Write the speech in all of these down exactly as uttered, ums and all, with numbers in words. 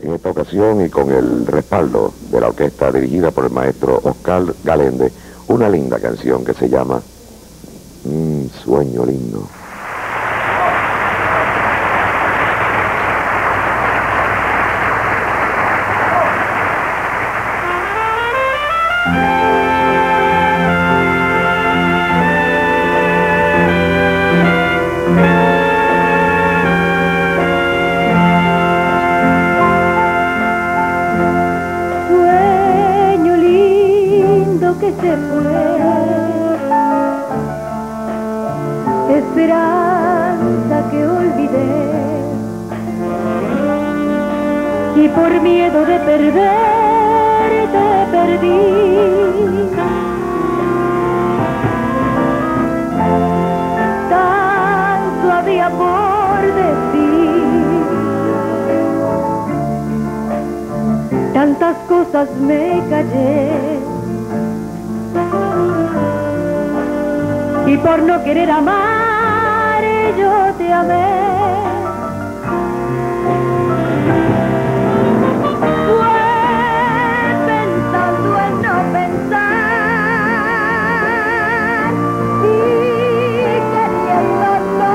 En esta ocasión y con el respaldo de la orquesta dirigida por el maestro Oscar Galende, una linda canción que se llama Un sueño lindo. Que se fue, esperanza que olvidé, y por miedo de perder te perdí. Tanto había por decir, tantas cosas me callé, y por no querer amar yo te amé. Fue pensando en no pensar y queriendo no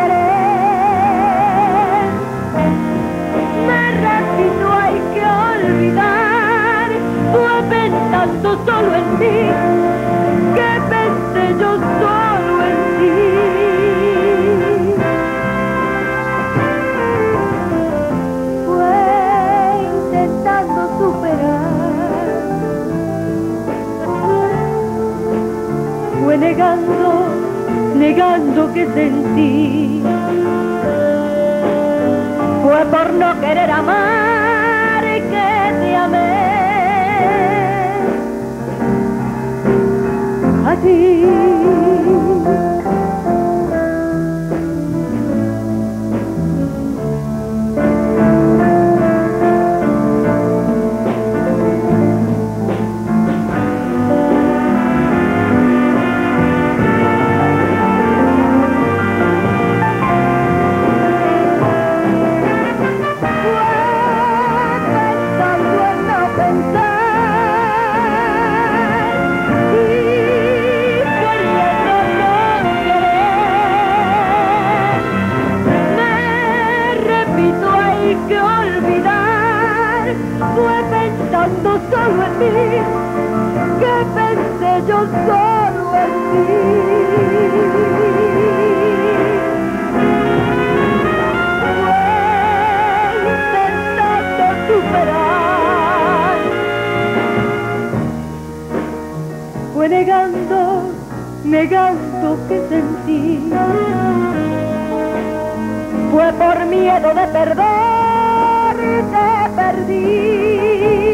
querer. Me repito, hay que olvidar. Fue pensando solo en ti que pensé yo solo en ti. Fue intentando superar, fue negando, negando que sentí. Fue por no querer amar que te amé. A ti. Fue pensando solo en ti, que pensé yo solo en ti. Fue intentando superar, fue negando, negando que sentí. Fue por miedo de perder te perdí.